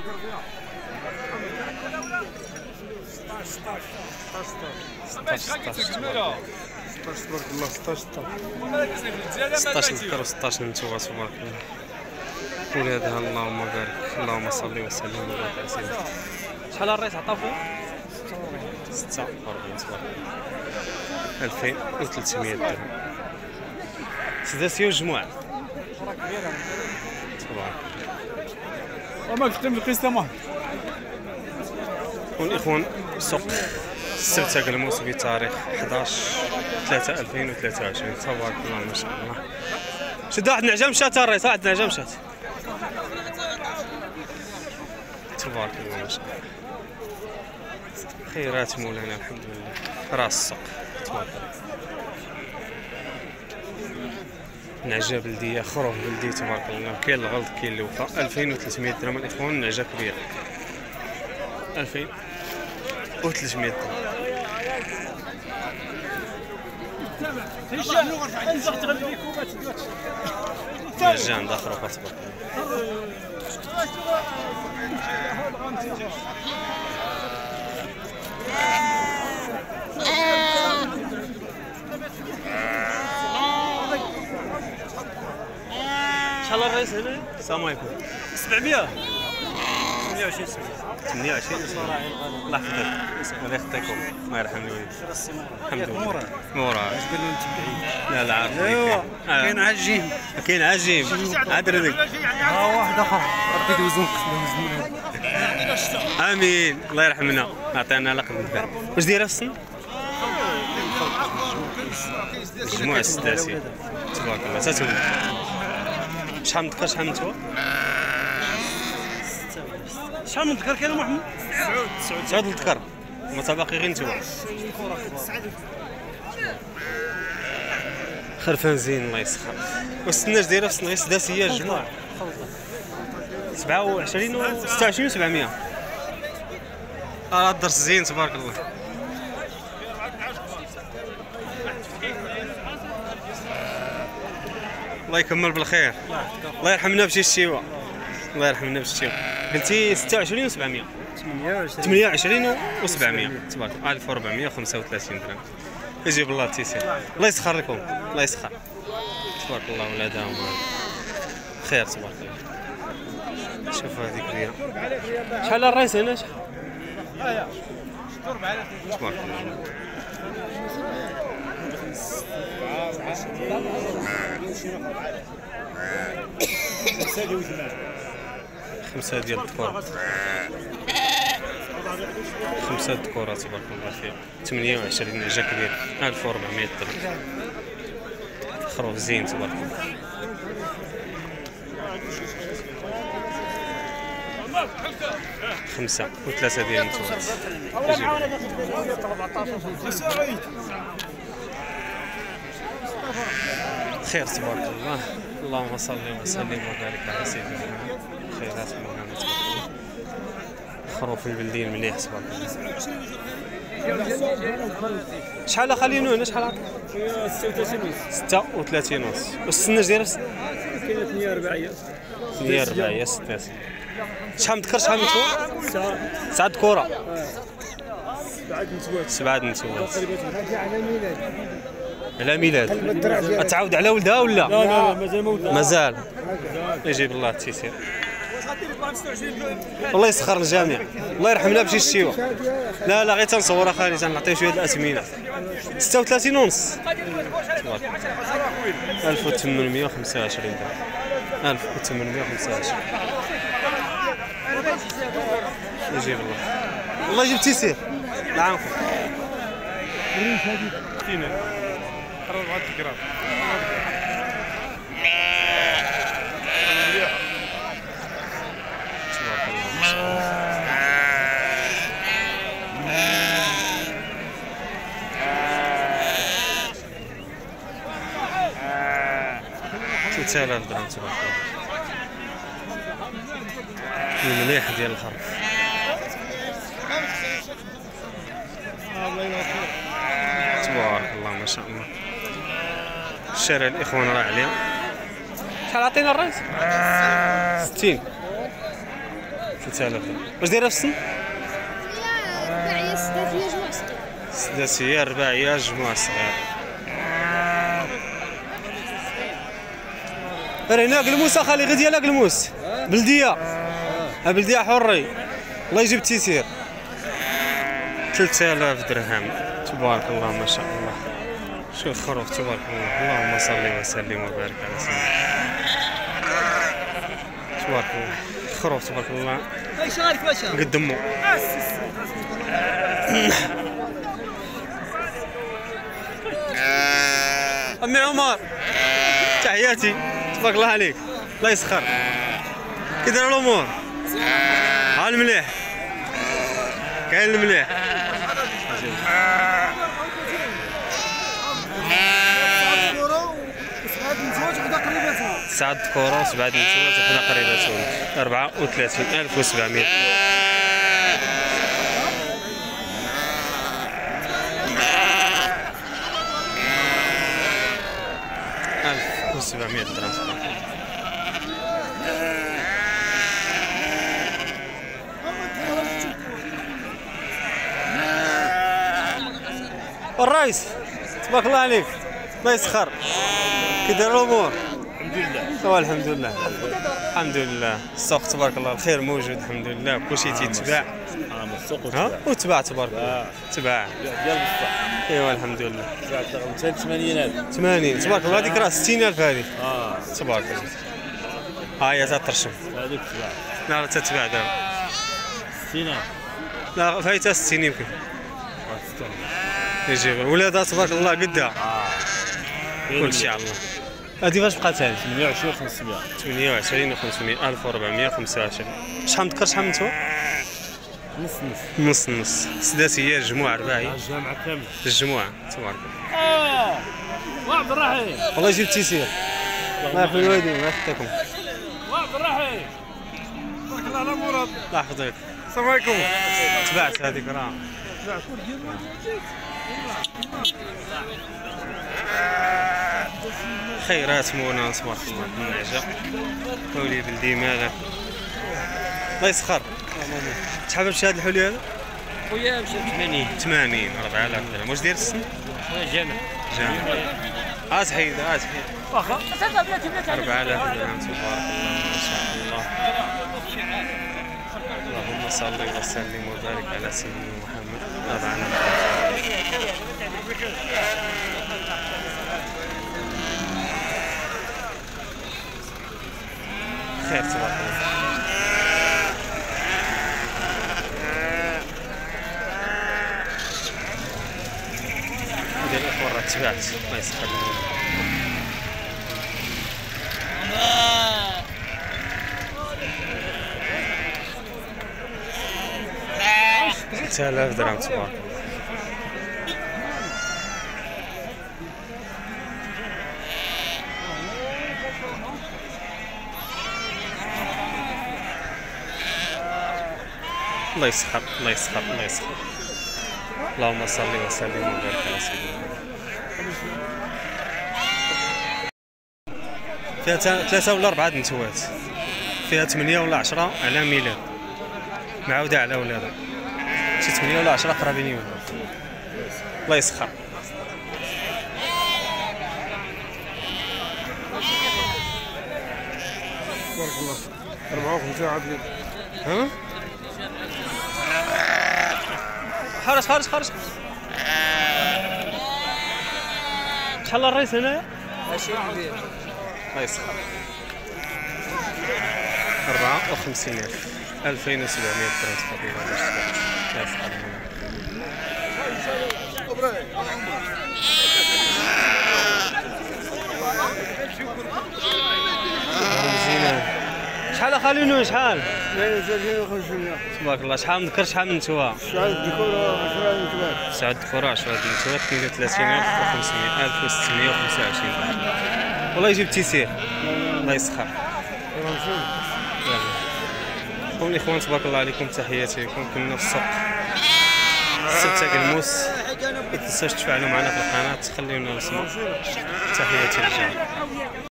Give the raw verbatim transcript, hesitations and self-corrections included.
ستطاش ستطاش تبارك الله. ستطاش ستطاش ذكر ستطاش نتوما تبارك الله. ولادها اللهم بارك. اللهم صل وسلم وبارك على سيدنا. شحال الريس عطاو فيه؟ ستة وأربعين تبارك الله. ألفين وثلاثمية درهم. سداسية وجموع تبارك الله. وما كتب القسطة. والإخوان سوق السبت الموسم بتاريخ حداش ثلاثة ألفين وثلاثة وعشرين تبارك الله ما شاء الله. شد واحد نعجة مشات الريس. واحد نعجة مشات تبارك الله ما شاء الله. خيرات مولانا الحمد لله. راس السوق تبارك الله. نعجة بلدية خروف بلدي تبارك الله. كاين الغلط كاين الوفاء. ألفين وثلاثمية درهم الإخوان. نعجة كبيرة ألفين وثلاثمية درهم. نعجة عندها خروفات تبارك الله. شحال الرئيس هنا؟ السلام عليكم. سبعمية ثمانية وعشرين ثمانية وعشرين. الله يحفظك. الله يخطيكم. الله يرحم الوالدين. الحمد لله. مورا اش قال له انت؟ لا لا عارف. ايوا كاين عجيم. كاين عجيم عاد ردك. ها واحد اخر ربي يدوزوك. امين. الله يرحمنا. عطينا لقب الدفاع. واش دايره في السن؟ الجموع السداسية تبارك الله. تاتولد شحال من ذكر شحال من نتوى؟ شحال من ذكر كاين محمد؟ تسعود تسعود الذكر. ما باقي غير نتوى. خرفان زين الله يسخر. والسناج دايره في السن السداسية الجموع سبعة وعشرين و ستة وعشرين و سبعمية. اه الدرس زين تبارك الله. الله يكمل بالخير. الله يرحمنا بشي الشيوه. الله يرحمنا بشي الشيوه. قلتي ستة وعشرين و سبعمية. ثمانية وعشرين و سبعمية تبارك الله. ألف وأربعمية وخمسة وثلاثين درهم. يجيب الله التيسير. الله يسخر لكم. الله يسخر تبارك الله. ولادهم خير تبارك الله. شوفوا هذه كبيره. شحال الرئيس هنا؟ شحال تبارك الله. خمسة ديال الذكور. خمسة ذكورات تبارك الله فيها. ثمانية وعشرين نعجة كبيرة. ألف وأربعمية درهم. خروف زين تبارك الله. خمسة وثلاثة ديال النتوات. خير تبارك الله. اللهم صل وسلم وبارك على سيدنا محمد. خيرات مولانا تبارك الله. خروف البلدين مليح تبارك الله. شحال خلينو هنا؟ شحال عطا؟ ستة وثلاثين ونص. والسناج دايره كاينه ثمانية وأربعين. ثمانية وأربعين ستاسي. شحال من ذكر شحال من نتوى؟ تسعة. تسعة ذكورة. سبعة نتوات. سبعة نتوات. على ميلاد. تعاود على ولدها ولا؟ لا لا مازال ما ولدها. مازال. يجيب الله التيسير. الله يسخر الجميع. الله يرحمنا بشي الشيوه. لا لا غير تنصور اخاني تنعطيو شويه الاثمنه. ستة وثلاثين ونص. ألف وثمانمية وخمسة وعشرين درهم. ألف وثمانمية وخمسة وعشرين. يجيب الله. الله يجيب تيسير. نعمكم. فينا. قرب واحد الكرام. ثلاثة آلاف درهم تبارك الله. المليح ديال الخرف. تبارك الله ما شاء الله. الشارع الاخوان راه عليها. شحال عطينا الرئيس؟ ستين. ثلاثة آلاف درهم. واش دايره في السن؟ رباعية سداسية جموع صغير. سداسية رباعية جموع صغير. راه هنا قلموس اخالي غير ديالها قلموس بلديه. ها بلديه حري الله يجيب التيسير. ثلاثة آلاف درهم تبارك الله ما شاء الله. شوف خروف تبارك الله اللهم صل وسلم وبارك على سيدنا تبارك الله. خروف تبارك الله قد دمو. أمي عمر تحياتي تبارك الله عليك الله يسخر. كي داير الأمور؟ ها المليح كاين المليح. تسعة ذكورة وسبعة نسوات وحنا قريباتهم أربعة وثلاثين ألف وسبعمية. ألف وسبعمية درهم. الرئيس تبارك الله عليك الله يسخر. كي داير الامور؟ الحمد لله. هو الحمد لله الحمد لله. السوق تبارك الله الخير موجود الحمد لله كلشي تيتباع. السوق ها وتباع تبارك الله تباع ديال بصح. ايوا الحمد لله. مئتين وثمانين ألف. ثمانين تبارك الله. هذيك راه ستين ألف هذه. اه تبارك الله. ها هي تترشم. هذيك تباع. لا تتباع دابا. ستين ألف. لا فايتها ستين يمكن. يجيب ولادها تبارك الله قدها. كلشي على الله. هذه فاش بقات هذه؟ ثمانية وعشرين خمسمية. ثمانية وعشرين وخمسمية ألف وأربعمية وخمسة وعشرين. شحال من ذكر شحال من نسوة؟ نص نص نص. نص. سداسية جموع رباعي. الجامعة كامل. الجموع تبارك الله. اه وعبد الرحيم. والله يجيب التيسير. الله يحفظ الوالدين الله يحفظكم. وعبد الرحيم. بارك الله على مراد. الله يحفظك. السلام عليكم. تبعت هذيك راه. خيرات مونا تبارك الله بالنعجة. ولي بلدي مالك الله يسخر. شحال باش هاد الحولي هذا؟ خويا مشى ثمانين. ثمانين أربعة آلاف درهم. واش داير السن؟ جامع. جامع. ها تحيد ها تحيد. واخا. أربعة آلاف درهم تبارك الله ما شاء الله. اللهم صل وسلم وبارك على سيدنا محمد. أربعة آلاف خير تبارك الله. هذه الأخوة راه تبعت الله يسخر لهم. ثلاثة آلاف درهم تبارك الله. الله يسخر الله يسخر الله يسخر. اللهم صل وسلم وبارك على سيدنا فيها ثلاثة ولا أربعة نتوات. فيها ثمانية ولا عشرة على ميلاد معاودة على أولادها. شي ثمانية ولا عشرة قرابين يولدوا. الله يسخر. بارك الله. أربعة وخمسين عاد. ها؟ خرج خرج خرج. شحال الرئيس هنايا؟ ماشي كبير. الله يسخر. أربعة وخمسين ألف. ألفين وسبعمية درهم تقريبا باش تباع. الله يسخر. مزيان. شحال اخالي نو شحال؟ ثلاثين وخمسمية. تبارك الله. شحال من ذكر شحال من نتوى؟ شحال الذكورة وشحال النسوات؟ تسعة ذكور عشرة نتوى اثنين وثلاثين ألف وخمسمية ألف وستمية وخمسة وعشرين درهم. والله يجيب التيسير. الله يسخر. قوم الاخوان تبارك الله عليكم تحياتي لكم. كنا في السوق ستة قلموس. ما تنساوش تفاعلوا معنا في القناة تخليونا نسمع. تحياتي للجميع.